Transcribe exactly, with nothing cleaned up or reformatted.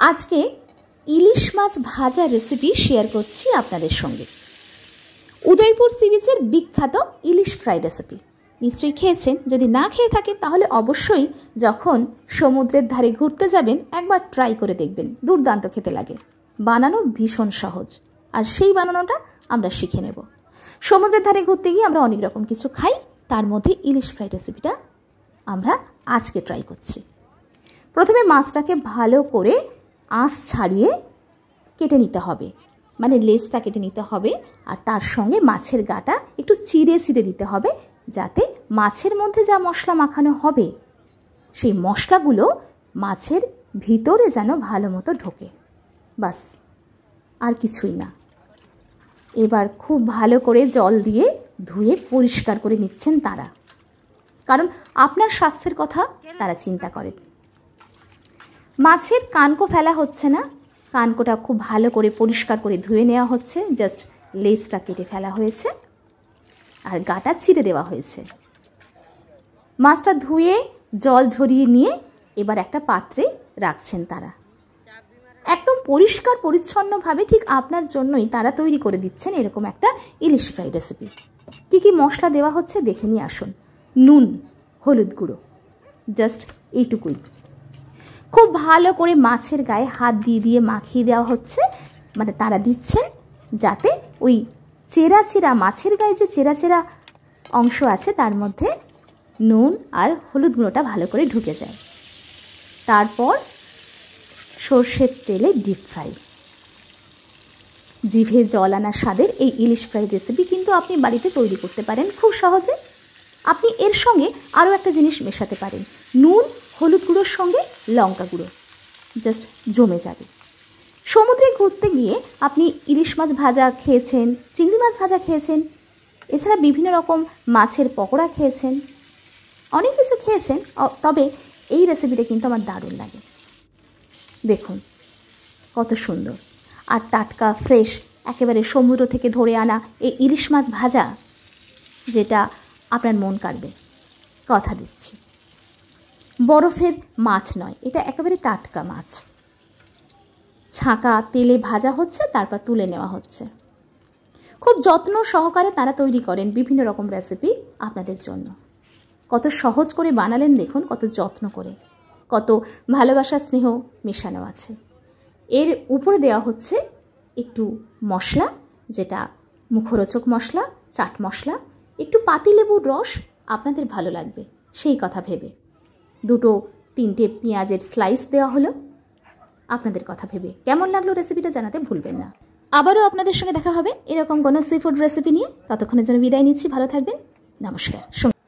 आज के इलिश माछ भाजा रेसिपि शेयर करছি আপনাদের সঙ্গে। উদয়পুর সি বিচের বিখ্যাত ইলিশ ফ্রাই রেসিপি নিশ্চয়ই খেয়েছেন। যদি না খেয়ে থাকেন তাহলে অবশ্যই যখন সমুদ্রের ধারে ঘুরতে যাবেন একবার ট্রাই করে দেখবেন। দুর্দান্ত খেতে লাগে, বানানো ভীষণ সহজ, আর সেই বানানোটা আমরা শিখে নেব। সমুদ্রের ধারে ঘুরতে গিয়ে আমরা অনেক রকম কিছু খাই, তার মধ্যে ইলিশ ফ্রাই রেসিপিটা আমরা আজকে ট্রাই করছি। প্রথমে মাছটাকে ভালো করে আঁশ ছাড়িয়ে কেটে নিতে হবে, মানে লেজটা কেটে নিতে হবে, আর তার সঙ্গে মাছের গাটা একটু চিড়ে চিড়ে দিতে হবে, যাতে মাছের মধ্যে যা মশলা মাখানো হবে সেই মশলাগুলো মাছের ভিতরে যেন ভালো মতো ঢোকে, বাস আর কিছুই না। এবার খুব ভালো করে জল দিয়ে ধুয়ে পরিষ্কার করে নিচ্ছেন তারা, কারণ আপনার স্বাস্থ্যের কথা তারা চিন্তা করেন। মাছের কানকো ফেলা হচ্ছে না, কানকোটা খুব ভালো করে পরিষ্কার করে ধুয়ে নেওয়া হচ্ছে, জাস্ট লেজটা কেটে ফেলা হয়েছে আর গাটা চিড়ে দেওয়া হয়েছে। মাছটা ধুয়ে জল ঝরিয়ে নিয়ে এবার একটা পাত্রে রাখছেন তারা। একদম পরিষ্কার পরিচ্ছন্নভাবে ঠিক আপনার জন্যই তারা তৈরি করে দিচ্ছেন এরকম একটা ইলিশ ফ্রাই রেসিপি। কী কী মশলা দেওয়া হচ্ছে দেখে নিয়ে আসুন। নুন, হলুদ গুঁড়ো, জাস্ট এইটুকুই। খুব ভালো করে মাছের গায়ে হাত দিয়ে দিয়ে মাখিয়ে দেওয়া হচ্ছে, মানে তারা দিচ্ছেন যাতে ওই চেরা চেরা মাছের গায়ে যে চেরা চেরা অংশ আছে তার মধ্যে নুন আর হলুদ গুঁড়োটা ভালো করে ঢুকে যায়। তারপর সর্ষের তেলে ডিপ ফ্রাই। জিভে জল আনা স্বাদের এই ইলিশ ফ্রাই রেসিপি কিন্তু আপনি বাড়িতে তৈরি করতে পারেন খুব সহজে। আপনি এর সঙ্গে আরও একটা জিনিস মেশাতে পারেন, নুন হলুদ গুঁড়োর সঙ্গে লঙ্কা গুঁড়ো, জাস্ট জমে যাবে। সমুদ্রে ঘুরতে গিয়ে আপনি ইলিশ মাছ ভাজা খেয়েছেন, চিংড়ি মাছ ভাজা খেয়েছেন, এছাড়া বিভিন্ন রকম মাছের পকোড়া খেয়েছেন, অনেক কিছু খেয়েছেন, তবে এই রেসিপিটা কিন্তু আমার দারুণ লাগে। দেখুন কত সুন্দর আর টাটকা ফ্রেশ একেবারে সমুদ্র থেকে ধরে আনা এই ইলিশ মাছ ভাজা, যেটা আপনার মন কাড়বে, কথা দিচ্ছি। বরফের মাছ নয়, এটা একেবারে টাটকা মাছ, ছাঁকা তেলে ভাজা হচ্ছে, তারপর তুলে নেওয়া হচ্ছে। খুব যত্ন সহকারে তারা তৈরি করেন বিভিন্ন রকম রেসিপি আপনাদের জন্য। কত সহজ করে বানালেন দেখুন, কত যত্ন করে, কত ভালোবাসা স্নেহ মেশানো আছে। এর উপরে দেওয়া হচ্ছে একটু মশলা, যেটা মুখরোচক মশলা, চাট মশলা, একটু পাতিলেবুর রস, আপনাদের ভালো লাগবে সেই কথা ভেবে। দুটো তিনটে পেঁয়াজের স্লাইস দেওয়া হলো আপনাদের কথা ভেবে। কেমন লাগলো রেসিপিটা জানাতে ভুলবেন না। আবারও আপনাদের সঙ্গে দেখা হবে এরকম কোনো সি ফুড রেসিপি নিয়ে। ততক্ষণের জন্য বিদায় নিচ্ছি, ভালো থাকবেন, নমস্কার।